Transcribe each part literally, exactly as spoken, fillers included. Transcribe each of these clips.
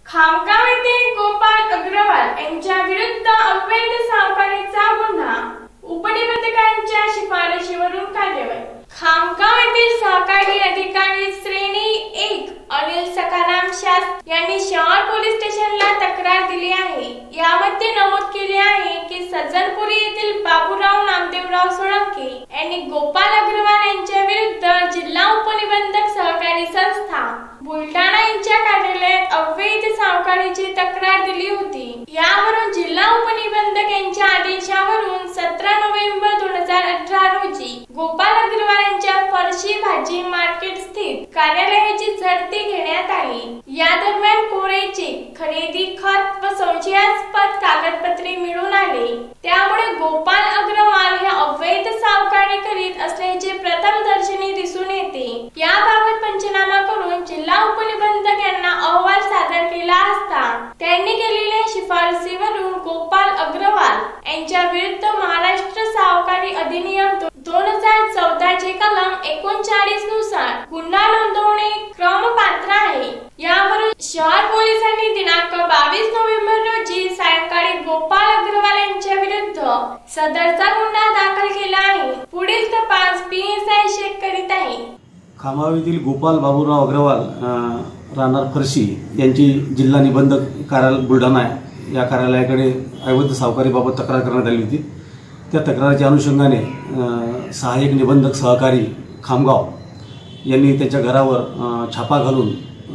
खामगाव येथे गोपाल अग्रवाल यांच्या विरुद्ध अवैध सावकारीचा गुन्हा, उपनिबंधकांच्या शिफारशीवरून कार्यवाही। खामगाव येथील सहकारी अधिकारी श्रेणी एक अनिल सखाराम शास्त्री यांनी शहर पोलीस स्टेशनला तक्रार दिली आहे। यामध्ये नमूद केले आहे की सज्जनपुरी येथील बाबूराव नामदेवराव सोळंके यांनी गोपाल अग्रवाल यांच्या विरुद्ध जिल्हा उपनिबंधक सहकारी संस्था बुलढाणा यांच्या कार्यालयात अवैध सावकारीची तक्रार दिली होती। यावरून जिल्हा उपनिबंधक यांच्या आदेशावरून सतरा नोव्हेंबर दोन हजार अठरा रोजी गोपाल अग्रवाल यांच्या फरशी भाजी मार्केट स्थित कार्यालयाची झडती घेण्यात आली। या दरम्यान कोरेचे खरेदी खत व संशयास्पद कागदपत्रे मिळून आले। त्यामुळे गोपाल अग्रवाल हे अवैध सावकारी करीत असल्याचे प्रथमदर्शनी दिसून येते। याबाबत पंचनामा करून जिल्हा उपनिबंधक यांना अहवाल सादर केला असता त्यांनी केलेल्या शिफारसीवरून गोपाल अग्रवाल यांच्या विरुद्ध महाराष्ट्र सावकारी अधिनियम दोन हजार चौदा चे कलम एकोणचाळीस नुसार गुन्हा नोंदवणे क्रमपात्र आहे। यावरून शहर पोलिसांनी दिनांक बावीस नोव्हेंबर रोजी सायंकाळी गोपाल अग्रवाल यांच्या विरुद्ध सदरचा गुन्हा दाखल केला आहे। पुढील तपास पी एस आय शेख करीत आहे। खामगाव येथील गोपाल बाबूराव अग्रवाल राहणार फरशी यांची जिल्हा निबंधक कार्यालय बुलढाणा या कार्यालयाकडे अवैध सावकारीबाबत तक्रार करण्यात आली होती। त्या तक्रारीच्या अनुषंगाने सहाय्यक निबंधक सहकारी खामगाव यांनी त्यांच्या घरावर छापा घालून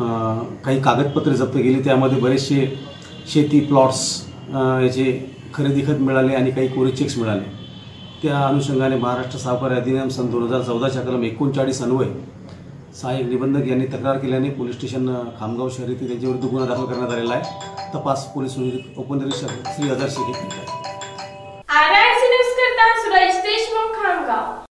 काही कागदपत्रे जप्त केली। त्यामध्ये बरेचसे शेती प्लॉट्स याचे खरेदी खत मिळाले आणि काही कोरे चेक्स मिळाले। त्या अनुषंगाने महाराष्ट्र सावकारी अधिनियम सन दोन हजार चौदाच्या कलम एकोणचाळीस अन्वये सहाय्यक निबंधक यांनी तक्रार केल्याने पोलीस स्टेशन खामगाव शहर येथे त्यांच्याविरुद्ध गुन्हा दाखल करण्यात आलेला आहे। तपास पोलीस उपनिरीक्षक श्री अजर शेख यांनी केला आहे। आर आय सी न्यूज करता सुरेश देशमुख, खामगाव।